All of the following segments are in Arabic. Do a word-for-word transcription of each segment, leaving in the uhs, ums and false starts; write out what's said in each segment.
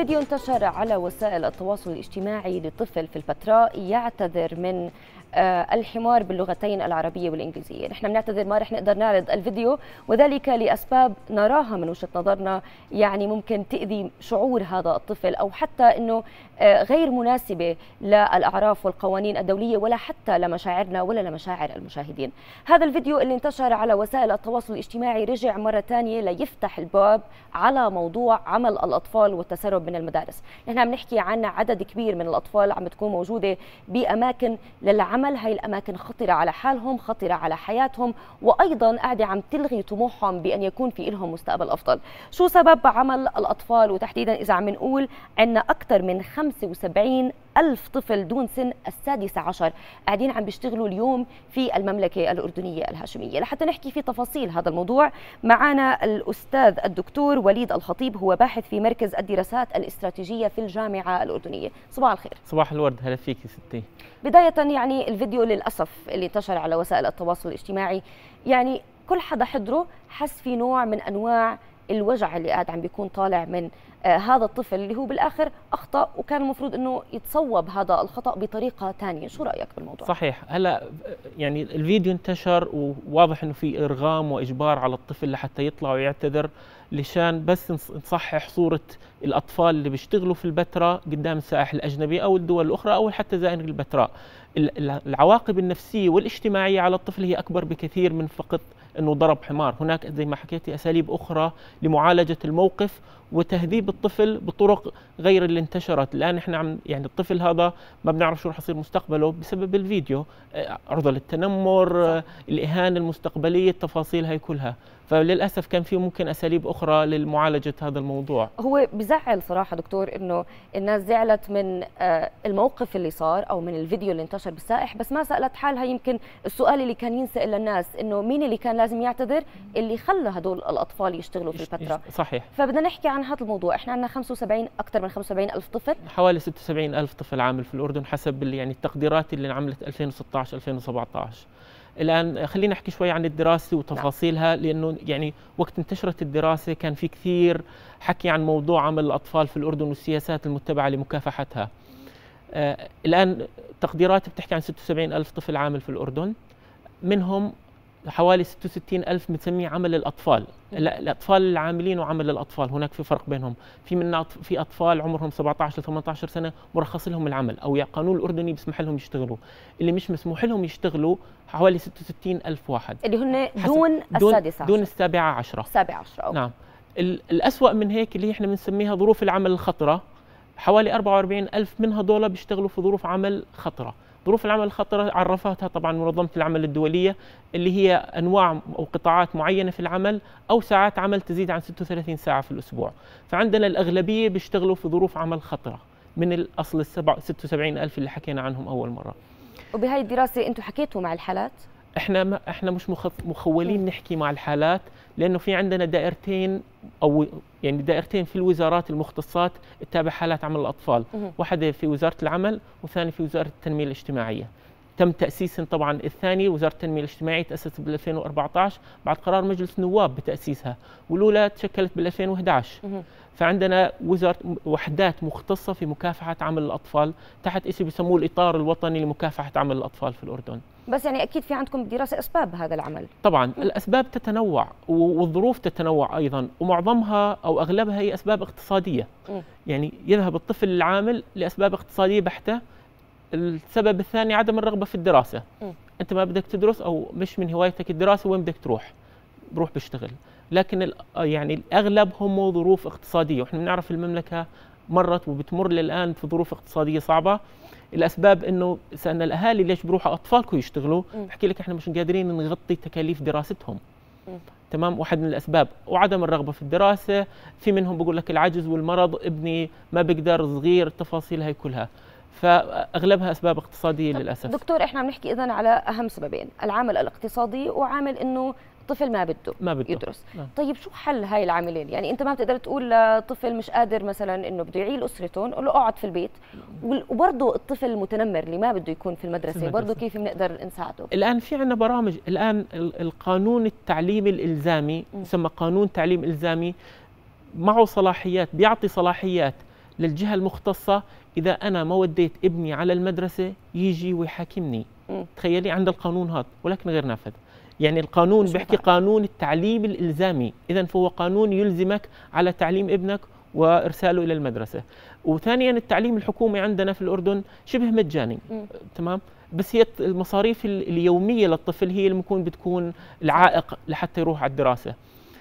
فيديو انتشر على وسائل التواصل الاجتماعي لطفل في البتراء يعتذر من الحمار باللغتين العربية والإنجليزية. نحن بنعتذر ما رح نقدر نعرض الفيديو، وذلك لأسباب نراها من وجهة نظرنا يعني ممكن تأذي شعور هذا الطفل، أو حتى أنه غير مناسبة للأعراف والقوانين الدولية ولا حتى لمشاعرنا ولا لمشاعر المشاهدين. هذا الفيديو اللي انتشر على وسائل التواصل الاجتماعي رجع مرة ثانية ليفتح الباب على موضوع عمل الأطفال والتسرب من المدارس. نحن عم نحكي عن عدد كبير من الأطفال عم تكون موجودة بأماكن للعمل، هاي الأماكن خطرة على حالهم، خطرة على حياتهم، وأيضا قاعدة عم تلغي طموحهم بأن يكون في لهم مستقبل أفضل. شو سبب عمل الأطفال؟ وتحديدا إذا عم نقول عندنا أكثر من خمسة وسبعين ألف طفل دون سن السادسة عشر قاعدين عم بيشتغلوا اليوم في المملكة الأردنية الهاشمية. لحتى نحكي في تفاصيل هذا الموضوع معنا الأستاذ الدكتور وليد الخطيب، هو باحث في مركز الدراسات الاستراتيجية في الجامعة الأردنية. صباح الخير. صباح الورد، هلا فيكي ستي. بداية يعني الفيديو للأسف اللي انتشر على وسائل التواصل الاجتماعي، يعني كل حدا حضره حس في نوع من أنواع الوجع اللي قاعد عم بيكون طالع من آه هذا الطفل اللي هو بالآخر أخطأ، وكان المفروض أنه يتصوب هذا الخطأ بطريقة ثانية. شو رأيك بالموضوع؟ صحيح. هلا يعني الفيديو انتشر وواضح أنه في إرغام وإجبار على الطفل لحتى يطلع ويعتذر، لشان بس نصحح صورة الأطفال اللي بيشتغلوا في البتراء قدام السائح الأجنبي أو الدول الأخرى أو حتى زائر البتراء. العواقب النفسية والاجتماعية على الطفل هي أكبر بكثير من فقط أنه ضرب حمار. هناك زي ما حكيتي أساليب أخرى لمعالجة الموقف وتهذيب الطفل بطرق غير اللي انتشرت. الآن احنا عم يعني الطفل هذا ما بنعرف شو رح يصير مستقبله بسبب الفيديو، عرضة للتنمر، الإهانة المستقبلية، التفاصيل هاي كلها. فللأسف كان في ممكن أساليب أخرى لمعالجة هذا الموضوع. هو بزعل صراحة دكتور إنه الناس زعلت من الموقف اللي صار أو من الفيديو اللي انتشر بالسائح، بس ما سألت حالها يمكن السؤال اللي كان ينسأل للناس إنه مين اللي كان لازم يعتذر؟ اللي خلى هدول الأطفال يشتغلوا في الفترة. صحيح. فبدنا نحكي عن هذا الموضوع. إحنا عندنا خمسة وسبعين أكثر من خمسة وسبعين ألف طفل، حوالي ستة وسبعين ألف طفل عامل في الأردن حسب يعني التقديرات اللي انعملت ألفين وستة عشر ألفين وسبعة عشر. الآن خلينا نحكي شوي عن الدراسة وتفاصيلها، لأنه يعني وقت انتشرت الدراسة كان في كثير حكي عن موضوع عمل الأطفال في الأردن والسياسات المتبعة لمكافحتها. آه الآن تقديرات بتحكي عن ستة وسبعين ألف طفل عامل في الأردن، منهم حوالي ستة وستين ألف بنسميه عمل الأطفال. الأطفال العاملين وعمل الأطفال هناك في فرق بينهم. في منا في أطفال عمرهم سبعة عشر ل ثمانية عشر سنة مرخص لهم العمل أو القانون الأردني بيسمح لهم يشتغلوا. اللي مش مسموح لهم يشتغلوا حوالي ستة وستين ألف واحد اللي هن دون السادسة دون السابعة عشرة. السابعة عشرة أوكي. نعم. الأسوأ من هيك اللي احنا بنسميها ظروف العمل الخطرة، حوالي أربعة وأربعين ألف من هذول بيشتغلوا في ظروف عمل خطرة. ظروف العمل الخطرة عرفتها طبعا منظمة العمل الدولية، اللي هي أنواع أو قطاعات معينة في العمل أو ساعات عمل تزيد عن ستة وثلاثين ساعة في الأسبوع. فعندنا الأغلبية بيشتغلوا في ظروف عمل خطرة من الأصل السبع ستة وسبعين ألف اللي حكينا عنهم أول مرة. وبهاي الدراسة أنتم حكيتوا مع الحالات؟ احنا ما احنا مش مخولين نحكي مع الحالات، لانه في عندنا دائرتين او يعني دائرتين في الوزارات المختصات تتابع حالات عمل الاطفال، واحده في وزاره العمل والثانيه في وزاره التنميه الاجتماعيه. تم تاسيسهم طبعا، الثاني وزاره التنميه الاجتماعيه تاسست بال ألفين وأربعة عشر بعد قرار مجلس النواب بتاسيسها، والاولى تشكلت بال ألفين وأحد عشر. فعندنا وزارة وحدات مختصة في مكافحة عمل الأطفال تحت شيء بيسموه الإطار الوطني لمكافحة عمل الأطفال في الأردن. بس يعني أكيد في عندكم دراسة أسباب هذا العمل. طبعا م. الأسباب تتنوع والظروف تتنوع أيضا، ومعظمها أو أغلبها هي أسباب اقتصادية. م. يعني يذهب الطفل العامل لأسباب اقتصادية بحتة. السبب الثاني عدم الرغبة في الدراسة. م. أنت ما بدك تدرس أو مش من هوايتك الدراسة، وين بدك تروح؟ بروح بشتغل. لكن يعني الأغلب هم ظروف اقتصادية، وإحنا بنعرف المملكة مرت وبتمر للآن في ظروف اقتصادية صعبة. الأسباب إنه سألنا الأهالي ليش بروحوا أطفالكم يشتغلوا؟ بحكي لك إحنا مش قادرين نغطي تكاليف دراستهم. م. تمام، واحد من الأسباب. وعدم الرغبة في الدراسة، في منهم بقول لك العجز والمرض، ابني ما بقدر، صغير، التفاصيل هاي كلها. فأغلبها أسباب اقتصادية للأسف. دكتور احنا عم نحكي إذن على أهم سببين، العامل الاقتصادي وعامل إنه الطفل ما بده ما بده يدرس. نعم. طيب شو حل هاي العاملين؟ يعني انت ما بتقدر تقول لطفل مش قادر مثلا انه بده يعيل اسرته نقول له اقعد في البيت، وبرضه الطفل المتنمر اللي ما بده يكون في المدرسه, المدرسة. برضه كيف بنقدر نساعده؟ الان في عندنا برامج. الان القانون التعليمي الالزامي يسمى قانون تعليم الزامي، معه صلاحيات، بيعطي صلاحيات للجهه المختصه اذا انا ما وديت ابني على المدرسه يجي ويحاكمني. م. تخيلي عند القانون هذا ولكن غير نافذ. يعني القانون بيحكي قانون التعليم الالزامي، اذا فهو قانون يلزمك على تعليم ابنك وارساله الى المدرسه. وثانيا التعليم الحكومي عندنا في الاردن شبه مجاني. م. تمام، بس هي المصاريف اليوميه للطفل هي اللي ممكن بتكون العائق لحتى يروح على الدراسه.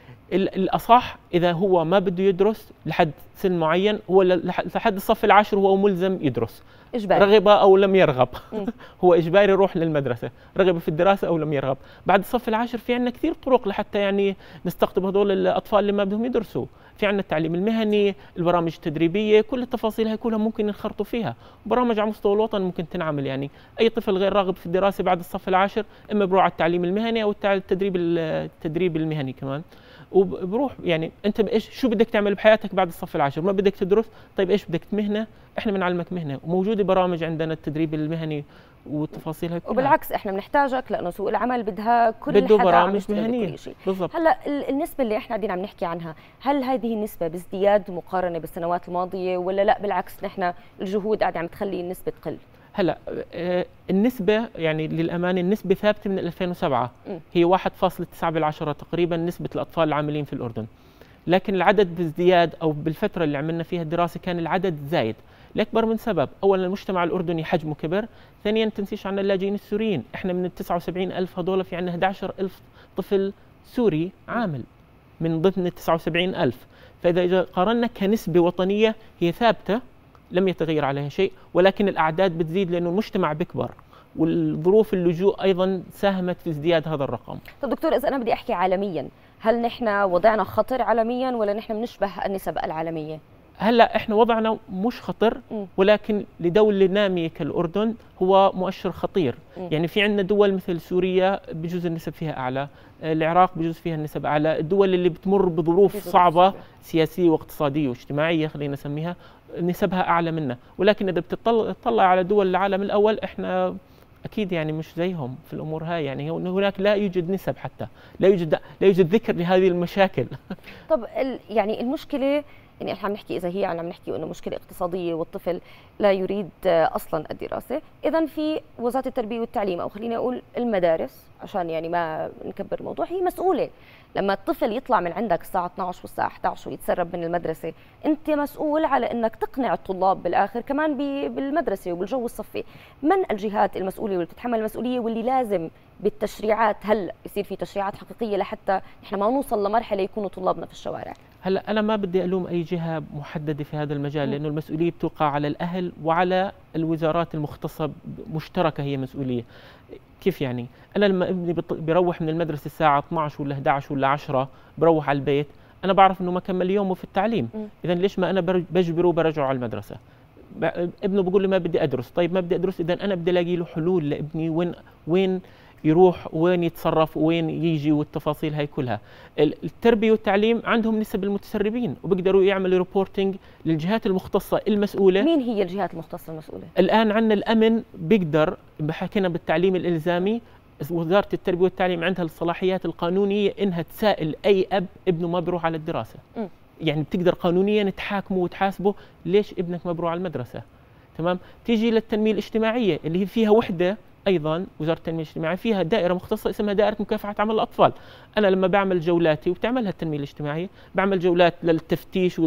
الاصح اذا هو ما بده يدرس لحد سن معين، هو لحد الصف العاشر هو ملزم يدرس إجباري. رغب او لم يرغب هو اجباري يروح للمدرسه، رغب في الدراسه او لم يرغب. بعد الصف العاشر في عندنا كثير طرق لحتى يعني نستقطب هذول الاطفال اللي ما بدهم يدرسوا. في عندنا التعليم المهني، البرامج التدريبيه، كل التفاصيل هي كلها ممكن ينخرطوا فيها. برامج على مستوى الوطن ممكن تنعمل. يعني اي طفل غير راغب في الدراسه بعد الصف العاشر اما بروح على التعليم المهني او التدريب التدريب المهني كمان، وبروح. يعني انت ايش شو بدك تعمل بحياتك بعد الصف العاشر؟ ما بدك تدرس؟ طيب ايش بدك مهنه؟ احنا بنعلمك مهنه، وموجوده برامج عندنا التدريب المهني والتفاصيل هيك. وبالعكس احنا بنحتاجك لانه سوق العمل بدها كل بده برامج مهنيه. بالضبط. هلا النسبه اللي احنا قاعدين عم نحكي عنها، هل هذه النسبه بازدياد مقارنه بالسنوات الماضيه ولا لا بالعكس نحن الجهود قاعده عم تخلي النسبه تقل؟ هلا النسبة يعني للأمانة النسبة ثابتة من ألفين وسبعة، هي واحد فاصلة تسعة بالعشرة تقريبا نسبة الأطفال العاملين في الأردن. لكن العدد بازدياد، أو بالفترة اللي عملنا فيها الدراسة كان العدد زايد لأكبر من سبب. أولا المجتمع الأردني حجمه كبر، ثانيا تنسيش عنا اللاجئين السوريين. احنا من ال تسعة وسبعين ألف هذول في عنا أحد عشر ألف طفل سوري عامل من ضمن ال تسعة وسبعين ألف. فإذا إذا قارنا كنسبة وطنية هي ثابتة لم يتغير عليها شيء، ولكن الأعداد بتزيد لأنه المجتمع بيكبر، والظروف اللجوء أيضا ساهمت في ازدياد هذا الرقم. طب دكتور، إذا أنا بدي أحكي عالميا، هل نحن وضعنا خطر عالميا ولا نحن بنشبه النسب العالمية؟ هلا احنا وضعنا مش خطر، ولكن لدولة نامية كالأردن هو مؤشر خطير. م. يعني في عندنا دول مثل سوريا بجوز النسب فيها أعلى، العراق بجوز فيها النسب أعلى، الدول اللي بتمر بظروف صعبة سياسية واقتصادية واجتماعية خلينا نسميها نسبها أعلى منا. ولكن إذا بتطلع على دول العالم الأول احنا أكيد يعني مش زيهم في الأمور هاي. يعني هناك لا يوجد نسب، حتى لا يوجد لا يوجد ذكر لهذه المشاكل. طب يعني المشكلة، يعني احنا عم نحكي اذا هي عم نحكي انه مشكله اقتصاديه والطفل لا يريد اصلا الدراسه، اذا في وزاره التربيه والتعليم، او خليني اقول المدارس عشان يعني ما نكبر الموضوع، هي مسؤوله. لما الطفل يطلع من عندك الساعه اثنعش والساعه أحد عشر ويتسرب من المدرسه، انت مسؤول على انك تقنع الطلاب بالاخر كمان بالمدرسه وبالجو الصفي. من الجهات المسؤوله واللي بتتحمل المسؤوليه واللي لازم بالتشريعات هلا يصير في تشريعات حقيقيه لحتى نحن ما نوصل لمرحله يكونوا طلابنا في الشوارع؟ هلا انا ما بدي الوم اي جهه محدده في هذا المجال، لانه المسؤوليه بتوقع على الاهل وعلى الوزارات المختصه، مشتركه هي مسؤوليه. كيف يعني؟ انا لما ابني بيروح من المدرسه الساعه اثنعش ولا أحد عشر ولا عشرة بروح على البيت، انا بعرف انه ما كمل يومه في التعليم، اذا ليش ما انا بجبره وبرجعه على المدرسه؟ ابنه بقول لي ما بدي ادرس، طيب ما بدي ادرس، اذا انا بدي الاقي له حلول لابني، وين وين يروح وين يتصرف وين يجي والتفاصيل هاي كلها. التربيه والتعليم عندهم نسب المتسربين وبيقدروا يعملوا ريبورتنج للجهات المختصه المسؤوله. مين هي الجهات المختصه المسؤوله؟ الان عندنا الامن بيقدر، حكينا بالتعليم الالزامي، وزاره التربيه والتعليم عندها الصلاحيات القانونيه انها تسائل اي اب ابنه ما بيروح على الدراسه. م. يعني بتقدر قانونيا تحاكمه وتحاسبه ليش ابنك ما بيروح على المدرسه. تمام؟ تيجي للتنميه الاجتماعيه اللي هي فيها وحده ايضا، وزاره التنميه الاجتماعيه فيها دائره مختصه اسمها دائره مكافحه عمل الاطفال. انا لما بعمل جولاتي وبتعملها التنميه الاجتماعيه، بعمل جولات للتفتيش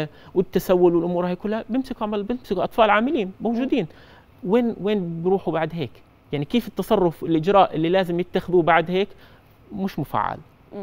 والتسول والامور هاي كلها، بمسكوا عمل بمسكوا اطفال عاملين موجودين. وين وين بيروحوا بعد هيك؟ يعني كيف التصرف الاجراء اللي لازم يتخذوه بعد هيك مش مفعل.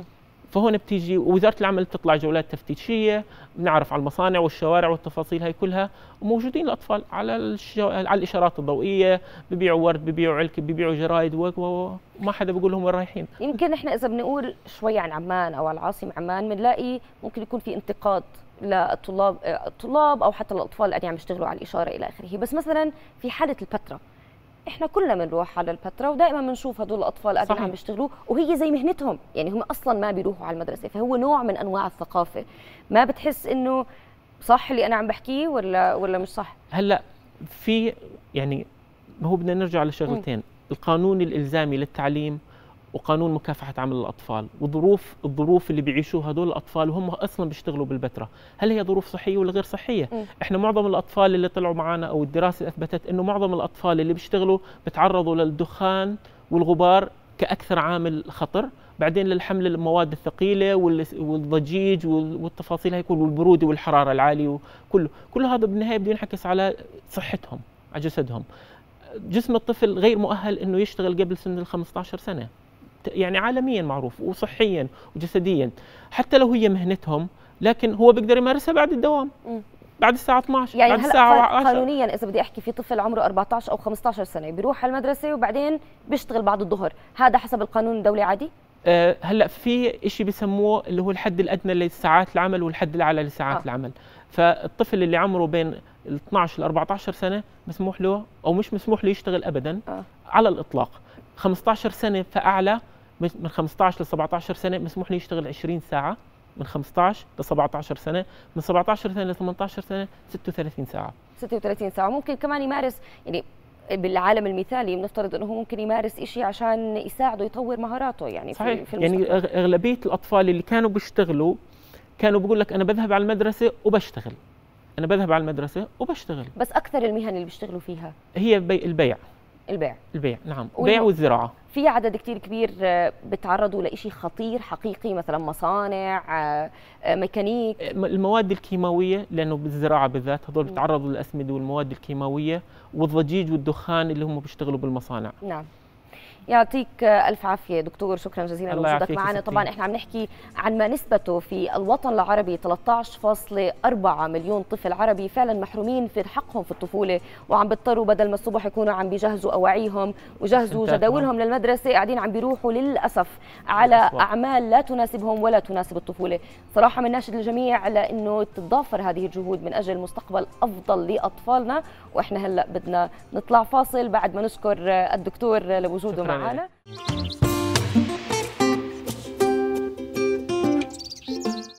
فهون بتيجي وزاره العمل بتطلع جولات تفتيشيه، بنعرف على المصانع والشوارع والتفاصيل هاي كلها، وموجودين الاطفال على الشو... على الاشارات الضوئيه، ببيعوا ورد، ببيعوا علكه، ببيعوا جرايد، وما حدا بيقول لهم وين رايحين. يمكن احنا اذا بنقول شوي عن عمان او العاصمه عمان، بنلاقي ممكن يكون في انتقاد للطلاب الطلاب او حتى الاطفال اللي عم يشتغلوا على الاشاره الى اخره، بس مثلا في حاله البتراء احنا كلنا بنروح على البتراء ودائما بنشوف هدول الاطفال قاعدين عم بيشتغلوا، وهي زي مهنتهم، يعني هم اصلا ما بيروحوا على المدرسه، فهو نوع من انواع الثقافه. ما بتحس انه صح اللي انا عم بحكيه ولا ولا مش صح؟ هلا في يعني ما هو بدنا نرجع لشغلتين، م. القانون الالزامي للتعليم وقانون مكافحه عمل الاطفال وظروف الظروف اللي بيعيشوها هذول الاطفال وهم اصلا بيشتغلوا بالبتراء، هل هي ظروف صحيه ولا غير صحيه؟ م. احنا معظم الاطفال اللي طلعوا معنا او الدراسه اثبتت انه معظم الاطفال اللي بيشتغلوا بتعرضوا للدخان والغبار كاكثر عامل خطر، بعدين للحمل المواد الثقيله والضجيج والتفاصيل هيك والبروده والحراره العاليه وكله، كل هذا بالنهايه بده ينعكس على صحتهم على جسدهم. جسم الطفل غير مؤهل انه يشتغل قبل سن ال خمسة عشر سنه، يعني عالميا معروف وصحيا وجسديا، حتى لو هي مهنتهم لكن هو بيقدر يمارسها بعد الدوام م. بعد الساعه اثني عشر يعني بعد الساعه قانونيا اذا بدي احكي في طفل عمره أربعة عشر او خمسة عشر سنه بيروح على المدرسه وبعدين بيشتغل بعد الظهر، هذا حسب القانون الدولي عادي؟ أه هلا في شيء بيسموه اللي هو الحد الادنى لساعات العمل والحد الاعلى لساعات آه. العمل، فالطفل اللي عمره بين ال اثني عشر ل أربعة عشر سنه مسموح له او مش مسموح له يشتغل ابدا آه. على الاطلاق. خمسة عشر سنه فاعلى، من خمسة عشر ل سبعة عشر سنه مسموح له يشتغل عشرين ساعه، من خمسة عشر ل سبعة عشر سنه، من سبعة عشر سنه ل ثمانية عشر سنه ستة وثلاثين ساعه. ستة وثلاثين ساعه، ممكن كمان يمارس يعني بالعالم المثالي بنفترض انه هو ممكن يمارس شيء عشان يساعده يطور مهاراته يعني صحيح. في يعني اغلبيه الاطفال اللي كانوا بيشتغلوا كانوا بيقول لك انا بذهب على المدرسه وبشتغل، انا بذهب على المدرسه وبشتغل. بس اكثر المهن اللي بيشتغلوا فيها هي بي البيع البيع البيع نعم، البيع والزراعه. في عدد كثير كبير بتعرضوا لشيء خطير حقيقي، مثلا مصانع، ميكانيك، المواد الكيماويه، لانه بالزراعه بالذات هذول بيتعرضوا للاسمده والمواد الكيماويه والضجيج والدخان اللي هم بيشتغلوا بالمصانع. نعم. يعطيك الف عافيه دكتور، شكرا جزيلا لوجودك معنا. طبعا احنا عم نحكي عن ما نسبته في الوطن العربي، ثلاثة عشر فاصلة أربعة مليون طفل عربي فعلا محرومين في حقهم في الطفوله، وعم بيضطروا بدل ما الصبح يكونوا عم بيجهزوا اواعيهم وجهزوا جداولهم للمدرسه قاعدين عم بيروحوا للاسف على اعمال لا تناسبهم ولا تناسب الطفوله. صراحه بنناشد الجميع لانه تتضافر هذه الجهود من اجل مستقبل افضل لاطفالنا. واحنا هلا بدنا نطلع فاصل بعد ما نشكر الدكتور لوجوده معنا.